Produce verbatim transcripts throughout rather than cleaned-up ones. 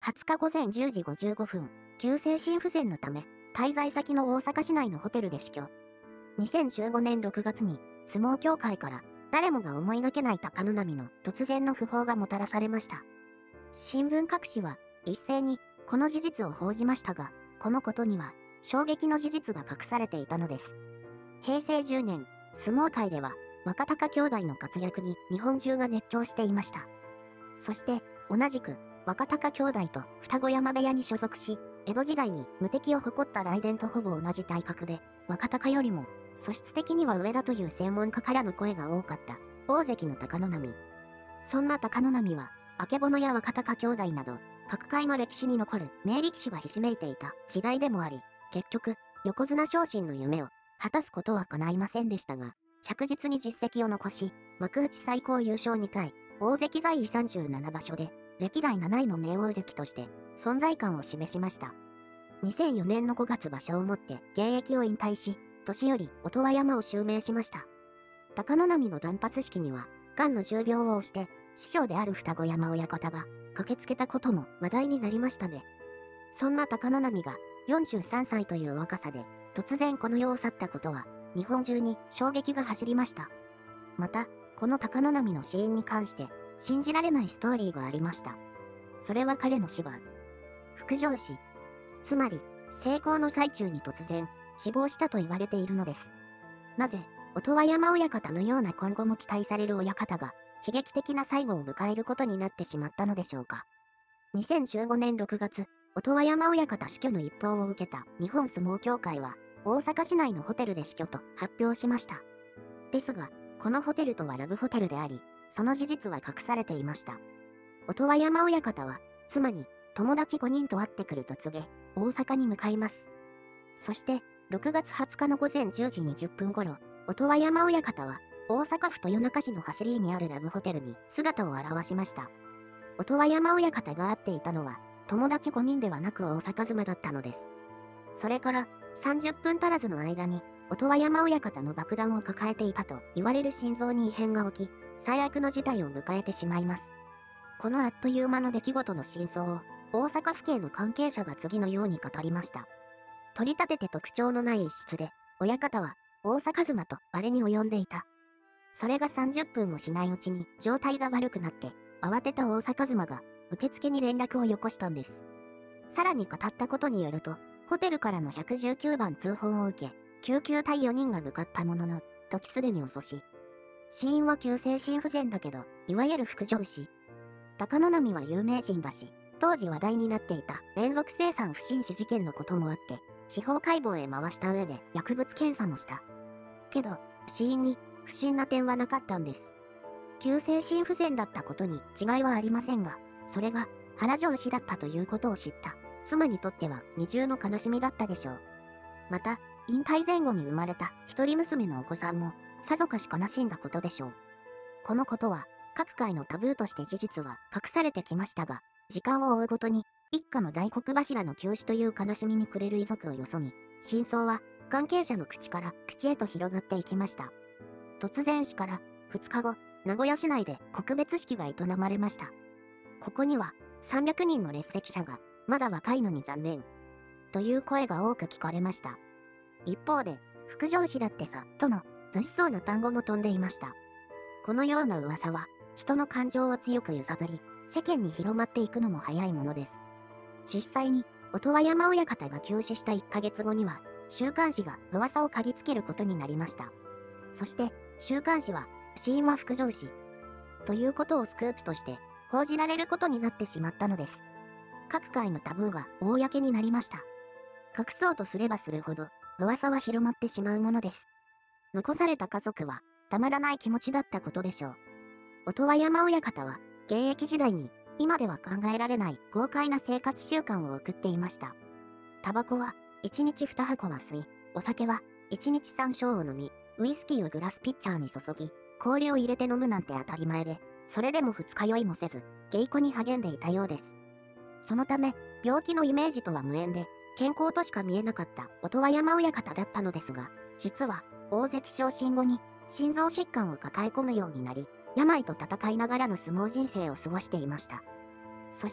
はつか午前じゅうじごじゅうごふん、急性心不全のため、滞在先の大阪市内のホテルで死去。にせんじゅうごねんろくがつに、相撲協会から、誰もが思いがけない貴ノ浪の突然の訃報がもたらされました。新聞各紙は、一斉に、この事実を報じましたが、このことには、衝撃の事実が隠されていたのです。へいせいじゅうねん、相撲界では、若隆兄弟の活躍に日本中が熱狂していました。そして、同じく、若隆兄弟と双子山部屋に所属し、江戸時代に無敵を誇った雷電とほぼ同じ体格で、若隆よりも素質的には上だという専門家からの声が多かった大関の貴ノ浪。そんな貴ノ浪は、あけぼのや若隆兄弟など、各界の歴史に残る名力士がひしめいていた時代でもあり、結局、横綱昇進の夢を果たすことは叶いませんでしたが、着実に実績を残し、幕内最高優勝にかい、大関在位さんじゅうななばしょで、歴代なないの名大関として存在感を示しました。にせんよねんのごがつ場所をもって現役を引退し、年寄り音羽山を襲名しました。貴ノ浪の断髪式には、癌の重病を押して、師匠である双子山親方が駆けつけたことも話題になりましたね。そんな貴ノ浪がよんじゅうさんさいという若さで突然この世を去ったことは、日本中に衝撃が走りました。また、この貴ノ浪の死因に関して、信じられないストーリーがありました。それは彼の死は、腹上死。つまり、成功の最中に突然、死亡したと言われているのです。なぜ、音羽山親方のような今後も期待される親方が、悲劇的な最後を迎えることになってしまったのでしょうか。にせんじゅうごねんろくがつ、音羽山親方死去の一報を受けた日本相撲協会は、大阪市内のホテルで死去と発表しました。ですが、このホテルとはラブホテルであり、その事実は隠されていました。音羽山親方は、妻に友達ごにんと会ってくると告げ、大阪に向かいます。そして、ろくがつはつかの午前じゅうじにじゅっぷん頃、音羽山親方は、大阪府豊中市の走りにあるラブホテルに姿を現しました。音羽山親方が会っていたのは、友達ごにんではなく大阪妻だったのです。それから、さんじゅっぷん足らずの間に、音羽山親方の爆弾を抱えていたと言われる心臓に異変が起き、最悪の事態を迎えてしまいます。このあっという間の出来事の真相を、大阪府警の関係者が次のように語りました。取り立てて特徴のない一室で、親方は、大阪妻とあれに及んでいた。それがさんじゅっぷんもしないうちに状態が悪くなって、慌てた大阪妻が受付に連絡をよこしたんです。さらに語ったことによると、ホテルからのひゃくじゅうきゅうばん通報を受け、救急隊よにんが向かったものの、時すでに遅し。死因は急性心不全だけど、いわゆる腹上死。貴ノ浪は有名人だし、当時話題になっていた連続生産不審死事件のこともあって、司法解剖へ回した上で薬物検査もした。けど、死因に不審な点はなかったんです。急性心不全だったことに違いはありませんが、それが腹上死だったということを知った妻にとっては二重の悲しみだったでしょう。また、引退前後に生まれた一人娘のお子さんもさぞかし悲しんだことでしょう。このことは各界のタブーとして事実は隠されてきましたが、時間を追うごとに一家の大黒柱の急死という悲しみに暮れる遺族をよそに、真相は関係者の口から口へと広がっていきました。突然死からふつかご、名古屋市内で告別式が営まれました。ここにはさんびゃくにんの列席者が、まだ若いのに残念、という声が多く聞かれました。一方で、腹上死だってさ、との物騒な単語も飛んでいました。このような噂は、人の感情を強く揺さぶり、世間に広まっていくのも早いものです。実際に、音羽山親方が急死したいっかげつごには、週刊誌が噂を嗅ぎつけることになりました。そして、週刊誌は、死因は腹上死、ということをスクープとして、報じられることになってしまったのです。各界のタブーが公になりました。隠そうとすればするほど、噂は広まってしまうものです。残された家族は、たまらない気持ちだったことでしょう。音羽山親方は、現役時代に、今では考えられない豪快な生活習慣を送っていました。タバコはいちにちにはこは吸い、お酒はいちにちさんしょうを飲み、ウイスキーをグラスピッチャーに注ぎ、氷を入れて飲むなんて当たり前で、それでも二日酔いもせず、稽古に励んでいたようです。そのため、病気のイメージとは無縁で、健康としか見えなかった音羽山親方だったのですが、実は、大関昇進後に、心臓疾患を抱え込むようになり、病と戦いながらの相撲人生を過ごしていました。そして、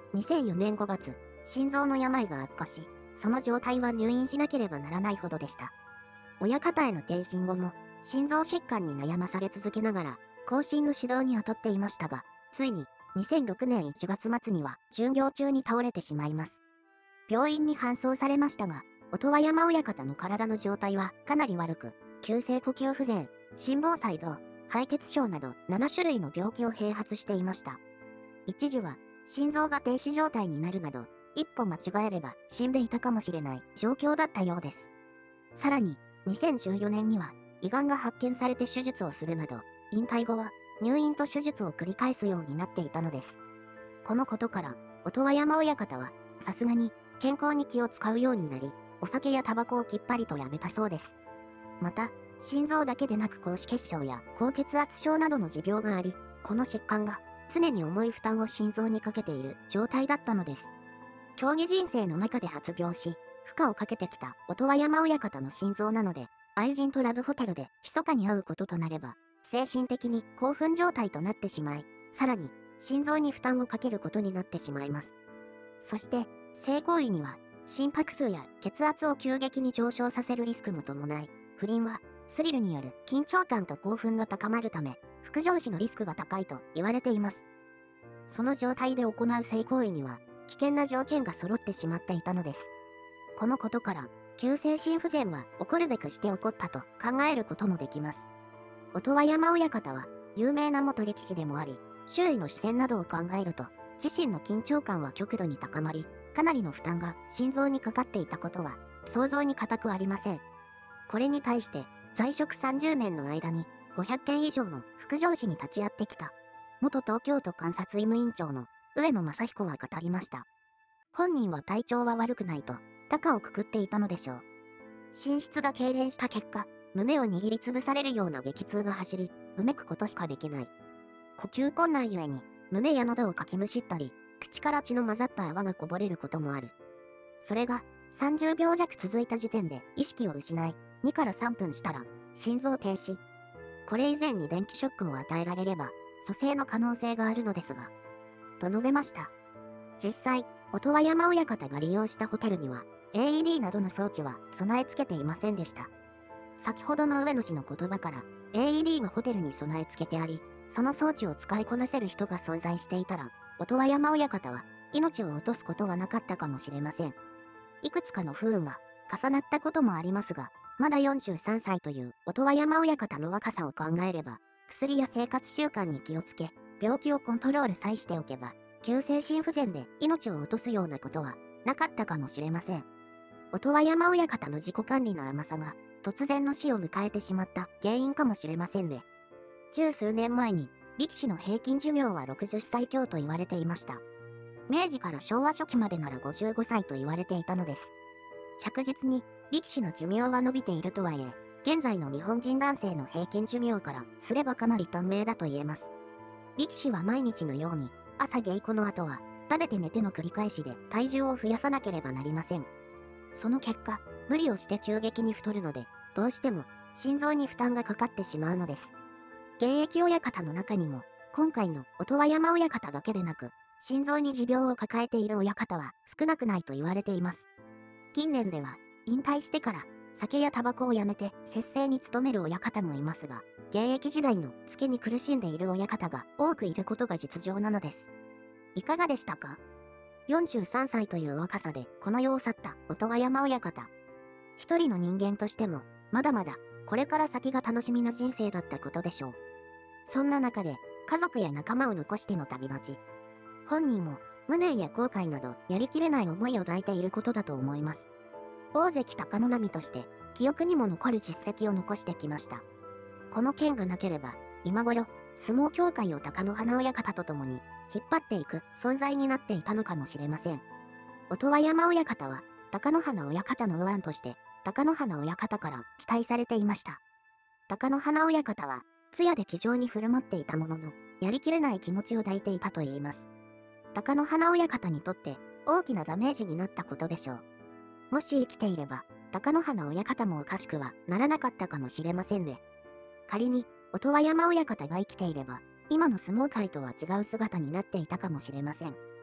にせんよねんごがつ、心臓の病が悪化し、その状態は入院しなければならないほどでした。親方への転身後も、心臓疾患に悩まされ続けながら、後進の指導に当たっていましたが、ついに、にせんろくねんいちがつ末には、巡業中に倒れてしまいます。病院に搬送されましたが、音羽山親方の体の状態はかなり悪く、急性呼吸不全、心房細動、敗血症などななしゅるいの病気を併発していました。一時は、心臓が停止状態になるなど、一歩間違えれば死んでいたかもしれない状況だったようです。さらに、にせんじゅうよねんには、胃がんが発見されて手術をするなど、引退後は入院と手術を繰り返すようになっていたのです。このことから、音羽山親方は、さすがに健康に気を使うようになり、お酒やタバコをきっぱりとやめたそうです。また、心臓だけでなく高脂血症や高血圧症などの持病があり、この疾患が常に重い負担を心臓にかけている状態だったのです。競技人生の中で発病し、負荷をかけてきた音羽山親方の心臓なので、愛人とラブホテルで密かに会うこととなれば、精神的に興奮状態となってしまい、さらに心臓に負担をかけることになってしまいます。そして、性行為には心拍数や血圧を急激に上昇させるリスクも伴い、不倫はスリルによる緊張感と興奮が高まるため、副上司のリスクが高いと言われています。その状態で行う性行為には、危険な条件が揃ってしまっていたのです。このことから、急性心不全は起こるべくして起こったと考えることもできます。音羽山親方は、有名な元力士でもあり、周囲の視線などを考えると、自身の緊張感は極度に高まり、かなりの負担が心臓にかかっていたことは、想像に難くありません。これに対して、在職さんじゅうねんの間に、ごひゃっけん以上の副上司に立ち会ってきた、元東京都監察医務院長の上野正彦は語りました。本人は体調は悪くないと、高をくくっていたのでしょう。心室が痙攣した結果、胸を握りつぶされるような激痛が走り、うめくことしかできない。呼吸困難ゆえに、胸や喉をかきむしったり、口から血の混ざった泡がこぼれることもある。それが、さんじゅうびょうじゃく続いた時点で意識を失い、にからさんぷんしたら、心臓停止。これ以前に電気ショックを与えられれば、蘇生の可能性があるのですが、と述べました。実際、音羽山親方が利用したホテルには、エーイーディー などの装置は備え付けていませんでした。先ほどの上野氏の言葉から、エーイーディー がホテルに備え付けてあり、その装置を使いこなせる人が存在していたら、音羽山親方は命を落とすことはなかったかもしれません。いくつかの不運が重なったこともありますが、まだよんじゅうさんさいという音羽山親方の若さを考えれば、薬や生活習慣に気をつけ、病気をコントロールさえしておけば、急性心不全で命を落とすようなことはなかったかもしれません。音羽山親方の自己管理の甘さが突然の死を迎えてしまった原因かもしれませんね。十数年前に力士の平均寿命はろくじゅっさい強と言われていました。明治から昭和初期までならごじゅうごさいと言われていたのです。着実に力士の寿命は伸びているとはいえ、現在の日本人男性の平均寿命からすればかなり短命だと言えます。力士は毎日のように朝稽古の後は食べて寝ての繰り返しで体重を増やさなければなりません。その結果、無理をして急激に太るので、どうしても心臓に負担がかかってしまうのです。現役親方の中にも、今回の音羽山親方だけでなく、心臓に持病を抱えている親方は少なくないと言われています。近年では、引退してから酒やタバコをやめて節制に努める親方もいますが、現役時代のつけに苦しんでいる親方が多くいることが実情なのです。いかがでしたか？よんじゅうさんさいという若さでこの世を去った音羽山親方。一人の人間としても、まだまだこれから先が楽しみな人生だったことでしょう。そんな中で、家族や仲間を残しての旅立ち。本人も無念や後悔などやりきれない思いを抱いていることだと思います。大関貴ノ浪として記憶にも残る実績を残してきました。この件がなければ、今頃、相撲協会を貴乃花親方と共に引っ張っていく存在になっていたのかもしれません。音羽山親方は、貴乃花親方の右腕として、貴乃花親方から期待されていました。貴乃花親方は、艶で気丈に振る舞っていたものの、やりきれない気持ちを抱いていたといいます。貴乃花親方にとって大きなダメージになったことでしょう。もし生きていれば、貴乃花親方もおかしくはならなかったかもしれませんね。仮に、音羽山親方が生きていれば、今の相撲界とは違う姿になっていたかもしれません。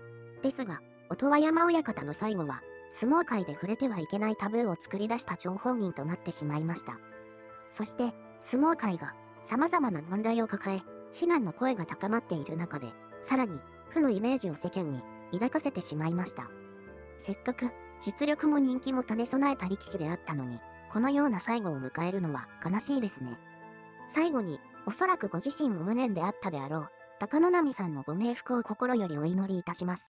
ですが、音羽山親方の最後は、相撲界で触れてはいけないタブーを作り出した張本人となってしまいました。そして、相撲界が様々な問題を抱え、非難の声が高まっている中で、さらに負のイメージを世間に抱かせてしまいました。せっかく実力も人気も兼ね備えた力士であったのに、このような最後を迎えるのは悲しいですね。最後に、おそらくご自身も無念であったであろう、高野波さんのご冥福を心よりお祈りいたします。